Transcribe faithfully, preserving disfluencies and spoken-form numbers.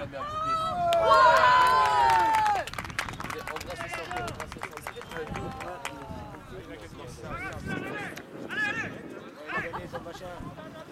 la mets à côté. Embrasse le centre, embrasse le centre. Allez, allez.